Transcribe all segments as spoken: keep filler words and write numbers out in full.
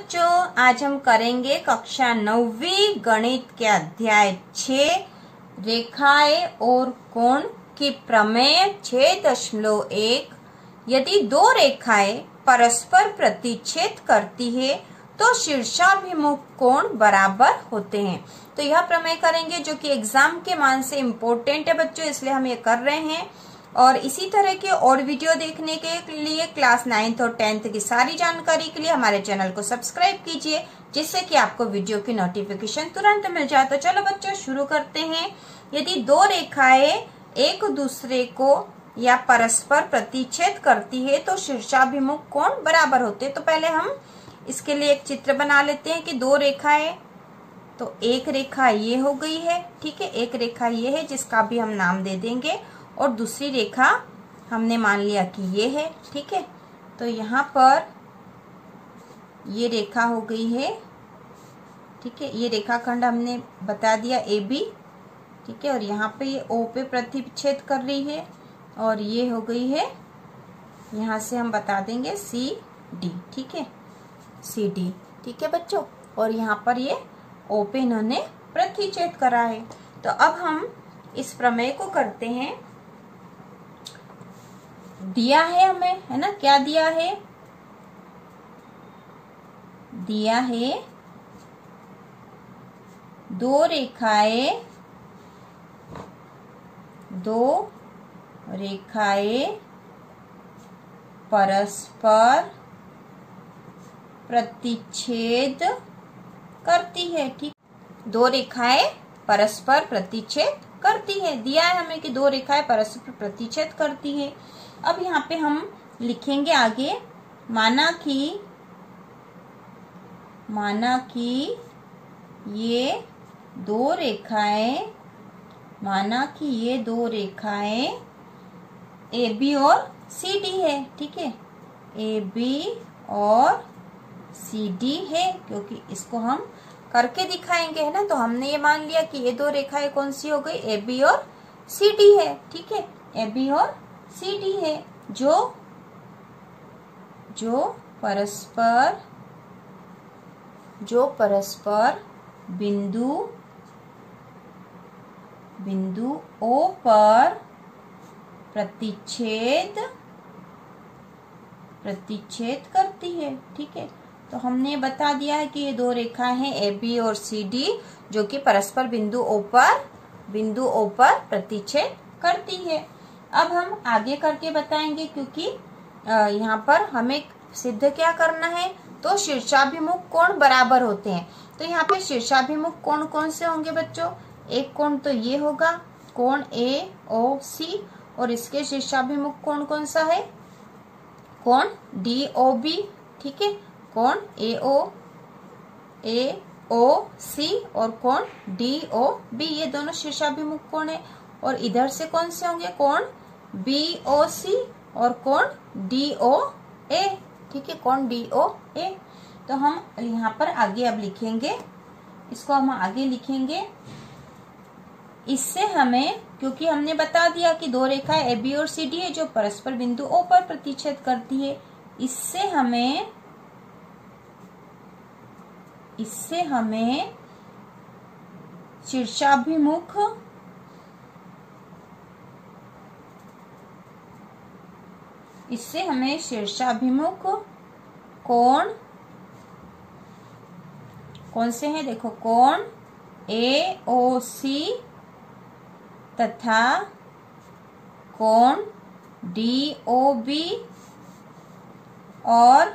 बच्चों, आज हम करेंगे कक्षा नौवीं गणित के अध्याय छः रेखाएं और कोण की प्रमेय छह दशमलव एक। यदि दो रेखाएं परस्पर प्रतिच्छेद करती है तो शीर्षाभिमुख कोण बराबर होते हैं। तो यह प्रमेय करेंगे जो कि एग्जाम के मान से इम्पोर्टेंट है बच्चों, इसलिए हम ये कर रहे हैं। और इसी तरह के और वीडियो देखने के लिए क्लास नाइन्थ और टेंथ की सारी जानकारी के लिए हमारे चैनल को सब्सक्राइब कीजिए, जिससे कि आपको वीडियो की नोटिफिकेशन तुरंत मिल जाए। तो चलो बच्चों शुरू करते हैं। यदि दो रेखाएं एक दूसरे को या परस्पर प्रतिच्छेद करती है तो शीर्षाभिमुख कोण बराबर होते हैं। तो पहले हम इसके लिए एक चित्र बना लेते हैं कि दो रेखाएं, तो एक रेखा ये हो गई है, ठीक है, एक रेखा ये है जिसका भी हम नाम दे देंगे, और दूसरी रेखा हमने मान लिया कि ये है, ठीक है। तो यहाँ पर ये रेखा हो गई है, ठीक है, ये रेखाखंड हमने बता दिया ए बी, ठीक है, और यहाँ पे ये ओ पे प्रतिच्छेद कर रही है, और ये हो गई है, यहाँ से हम बता देंगे सी डी, ठीक है, सी डी, ठीक है बच्चों, और यहाँ पर ये ओ पे इन्होंने प्रतिच्छेद करा है। तो अब हम इस प्रमेय को करते हैं। दिया है हमें, है ना, क्या दिया है, दिया है दो रेखाएं, दो रेखाएं परस्पर प्रतिच्छेद करती है, ठीक, दो रेखाएं परस्पर प्रतिच्छेद करती है। दिया है हमें कि दो रेखाएं परस्पर प्रतिच्छेद करती है। अब यहाँ पे हम लिखेंगे आगे, माना कि माना कि ये दो रेखाएं माना कि ये दो रेखाएं ए बी और सी डी है, ठीक है, ए बी और सी डी है, क्योंकि इसको हम करके दिखाएंगे, है ना। तो हमने ये मान लिया कि ये दो रेखाएं कौन सी हो गई, ए बी और सी डी है, ठीक है, ए बी और सी डी है, जो जो परस्पर जो परस्पर बिंदु बिंदु ओ पर प्रतिच्छेद प्रतिच्छेद करती है, ठीक है। तो हमने बता दिया है कि ये दो रेखाएं हैं ए बी और सी डी, जो कि परस्पर बिंदु ओ पर बिंदु ओ पर प्रतिच्छेद करती है। अब हम आगे करके बताएंगे, क्योंकि यहाँ पर हमें सिद्ध क्या करना है, तो शीर्षाभिमुख कोण बराबर होते हैं। तो यहाँ पे शीर्षाभिमुख कोण कौन से होंगे बच्चों, एक कोण तो ये होगा कोण ए ओ सी, और इसके शीर्षाभिमुख कोण कौन सा है, कोण डी ओ बी, ठीक है, कोण ए ओ ए ओ सी और कोण डी ओ बी, ये दोनों शीर्षाभिमुख कोण है। और इधर से कौन से होंगे, कोण बी ओ सी और कोण डी ओ ए, ठीक है, कोण डी ओ ए। तो हम यहाँ पर आगे अब लिखेंगे, इसको हम आगे लिखेंगे। इससे हमें, क्योंकि हमने बता दिया कि दो रेखाएं ए बी और सी डी है जो परस्पर बिंदु ओ पर प्रतिच्छेद करती है, इससे हमें इससे हमें शीर्षाभिमुख इससे हमें शीर्षाभिमुख कोण कौन से हैं, देखो, कोण ए ओ सी तथा कोण डी ओ बी और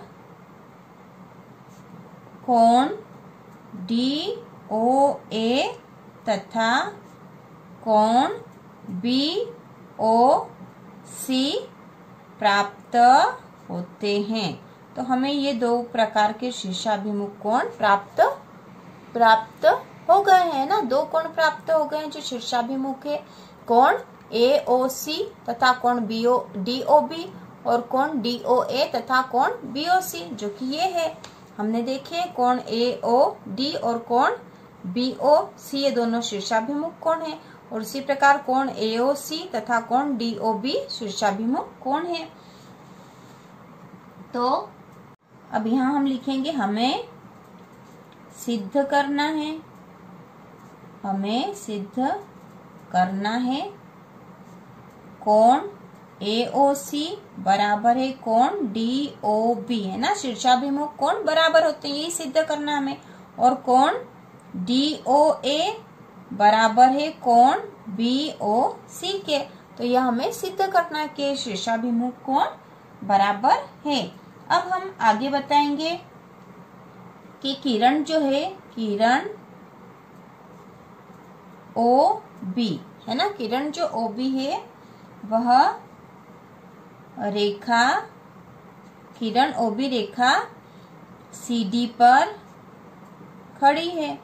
कोण डी ओ ए तथा कोण बी ओ सी प्राप्त होते हैं। तो हमें ये दो प्रकार के शीर्षाभिमुख कोण प्राप्त प्राप्त हो गए हैं ना, दो कोण प्राप्त हो गए हैं जो शीर्षाभिमुख है, कोण ए ओ सी तथा कोण B O D O B और कोण डी ओ ए तथा कोण बी ओ सी, जो कि ये है, हमने देखे कोण ए ओ डी और कोण बी ओ सी, ये दोनों शीर्षाभिमुख कोण है। और उसी प्रकार कोण ए ओ सी तथा कोण डी ओ बी शीर्षाभिमुख कोण है। तो अब यहाँ हम लिखेंगे हमें सिद्ध करना है, हमें सिद्ध करना है कोण ए ओ सी बराबर है कोण डी ओ बी, है ना। शीर्षाभिमुख कोण बराबर होते हैं, यही सिद्ध करना हमें। और कोण डी ओ ए बराबर है कोण बी ओ सी के। तो यह हमें सिद्ध करना है कि शीर्षाभिमुख कोण बराबर है। अब हम आगे बताएंगे कि किरण जो है, किरण ओ बी, है ना, किरण जो ओ बी है वह रेखा, किरण ओ बी रेखा सी डी पर खड़ी है,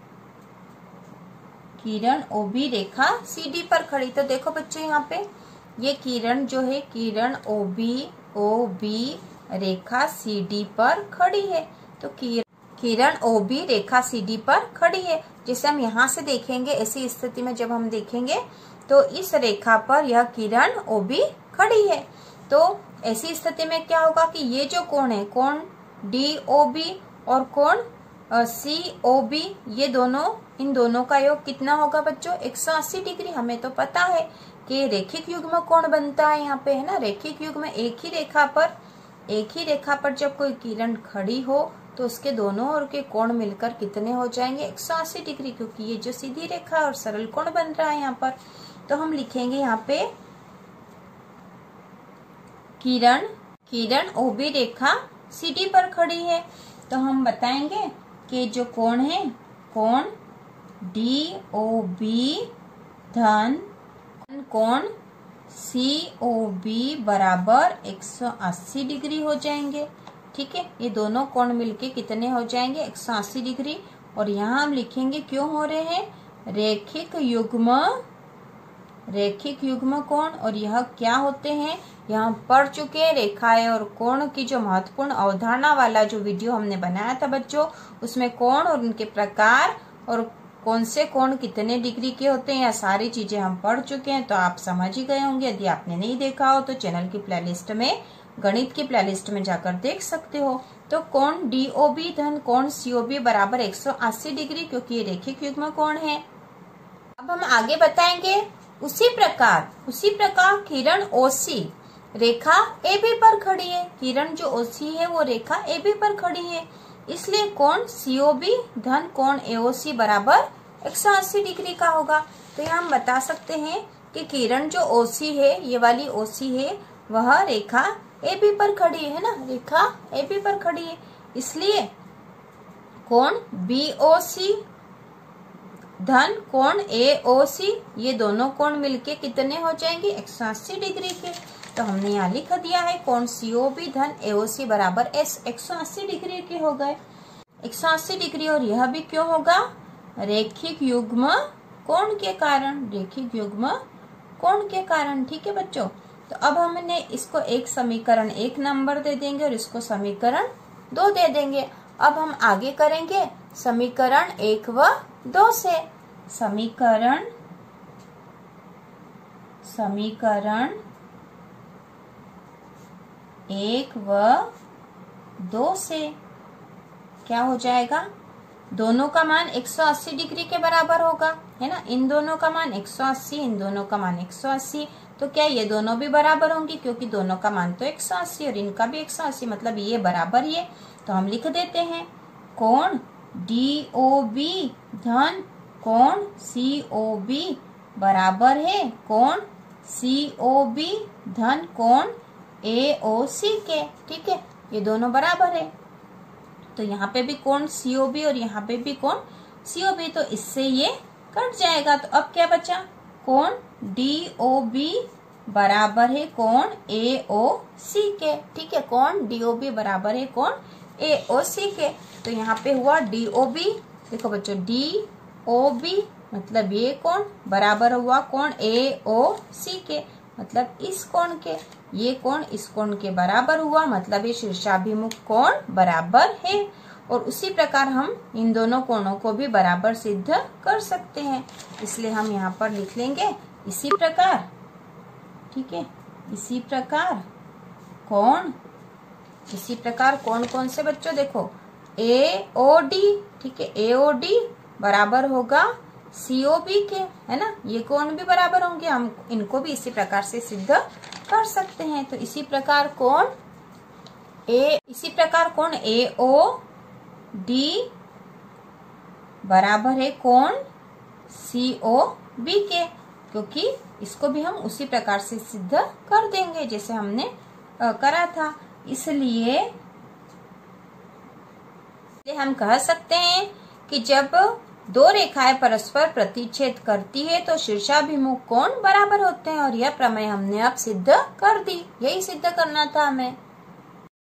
किरण ओ बी रेखा सी डी पर खड़ी। तो देखो बच्चों यहाँ पे ये किरण जो है, किरण ओ बी ओ बी रेखा सी डी पर खड़ी है। तो किरण ओ बी रेखा सी डी पर खड़ी है। जिसे हम यहाँ से देखेंगे, ऐसी स्थिति में जब हम देखेंगे तो इस रेखा पर यह किरण ओ बी खड़ी है। तो ऐसी स्थिति में क्या होगा कि ये जो कोण है, कोण डी ओ बी और कोण सी ओ बी, ये दोनों, इन दोनों का योग कितना होगा बच्चों? एक सौ अस्सी डिग्री। हमें तो पता है कि रेखिक युग्म कोण बनता है यहाँ पे, है ना। रेखिक युग्म एक ही रेखा पर, एक ही रेखा पर जब कोई किरण खड़ी हो तो उसके दोनों ओर के कोण मिलकर कितने हो जाएंगे? एक सौ अस्सी डिग्री, क्योंकि ये जो सीधी रेखा और सरल कोण बन रहा है यहाँ पर। तो हम लिखेंगे यहाँ पे किरण, किरण ओ बी रेखा सी डी पर खड़ी है। तो हम बताएंगे कि जो कोण है, कोण डी ओ बी धन कोण सी ओ बी बराबर एक सौ अस्सी डिग्री हो जाएंगे। ठीक है, ये दोनों कोण मिलके कितने हो जाएंगे? एक सौ अस्सी डिग्री। और यहाँ हम लिखेंगे क्यों हो रहे हैं? रेखिक युग्म, रेखिक युग्म कोण। और यह क्या होते हैं? यहाँ पढ़ चुके हैं रेखाएं और कोण की जो महत्वपूर्ण अवधारणा वाला जो वीडियो हमने बनाया था बच्चों, उसमें कोण और उनके प्रकार और कौन से कोण कितने डिग्री के होते हैं, यह सारी चीजें हम पढ़ चुके हैं। तो आप समझ ही गए होंगे। यदि आपने नहीं देखा हो तो चैनल की प्लेलिस्ट में, गणित की प्लेलिस्ट में जाकर देख सकते हो। तो कोण डी ओ बी धन कोण सी ओ बी बराबर एक सौ अस्सी डिग्री, क्योंकि ये रेखिक युग्म कोण है। अब हम आगे बताएंगे उसी प्रकार, उसी प्रकार किरण ओ सी रेखा ए बी पर खड़ी है। किरण जो ओ सी है वो रेखा ए बी पर खड़ी है, इसलिए कोण सी ओ बी धन कोण ए ओ सी बराबर एक सौ अस्सी डिग्री का होगा। तो यहाँ हम बता सकते हैं कि किरण जो ओ सी है, ये वाली ओ सी है, वह रेखा ए बी पर खड़ी है ना, रेखा ए बी पर खड़ी है, इसलिए कोण बी ओ सी धन कोण ए ओ सी, ये दोनों कोण मिलके कितने हो जाएंगे? एक सौ अस्सी डिग्री के। तो हमने यहाँ लिख दिया है कोण सी ओ बी धन ए ओ सी बराबर एस एक सौ अस्सी डिग्री के हो गए, एक सौ अस्सी डिग्री। और यह भी क्यों होगा? रेखिक युग्म कोण के कारण, रेखिक युग्म कोण के कारण। ठीक है बच्चों। तो अब हमने इसको एक समीकरण एक नंबर दे देंगे और इसको समीकरण दो दे देंगे। अब हम आगे करेंगे समीकरण एक व दो से। समीकरण समीकरण एक व दो से क्या हो जाएगा? दोनों का मान एक सौ अस्सी डिग्री के बराबर होगा, है ना। इन दोनों का मान एक सौ अस्सी, इन दोनों का मान एक सौ अस्सी। तो क्या ये दोनों भी बराबर होंगी? क्योंकि दोनों का मान तो एक सौ अस्सी और इनका भी एक सौ अस्सी, मतलब ये बराबर ही है। तो हम लिख देते हैं कोण डी ओ बी धन कोण सी ओ बी बराबर है कोण सी ओ बी धन कोण ए ओ सी के। ठीक है, ये दोनों बराबर है। तो यहाँ पे भी कोण सी ओ बी और यहाँ पे भी कोण सी ओ बी, तो इससे ये कट जाएगा। तो अब क्या बचा? कोण डी ओ बी बराबर है कोण ए ओ सी के। ठीक है, कोण डी ओ बी बराबर है कोण ए ओ सी के। तो यहाँ पे हुआ डी ओ बी, देखो बच्चों डी ओ बी मतलब ये कोण बराबर हुआ कोण ए ओ सी के, मतलब इस कोण के। ये कोण इस कोण के बराबर हुआ, मतलब ये शीर्षाभिमुख कोण बराबर है। और उसी प्रकार हम इन दोनों कोणों को भी बराबर सिद्ध कर सकते हैं, इसलिए हम यहाँ पर लिख लेंगे इसी प्रकार। ठीक है, इसी प्रकार कोण, इसी प्रकार कोण कौन से बच्चों? देखो ए ओ डी, ठीक है, ए ओ डी बराबर होगा सी ओ बी के, है ना। ये कोण भी बराबर होंगे, हम इनको भी इसी प्रकार से सिद्ध कर सकते हैं। तो इसी प्रकार कोण ए इसी प्रकार कोण ए ओ डी बराबर है कोण सी ओ बी के, क्योंकि इसको भी हम उसी प्रकार से सिद्ध कर देंगे जैसे हमने आ, करा था। इसलिए हम कह सकते हैं कि जब दो रेखाएं परस्पर प्रतिच्छेद करती है तो शीर्षाभिमुख कोण बराबर होते हैं, और यह प्रमेय हमने अब सिद्ध कर दी। यही सिद्ध करना था हमें।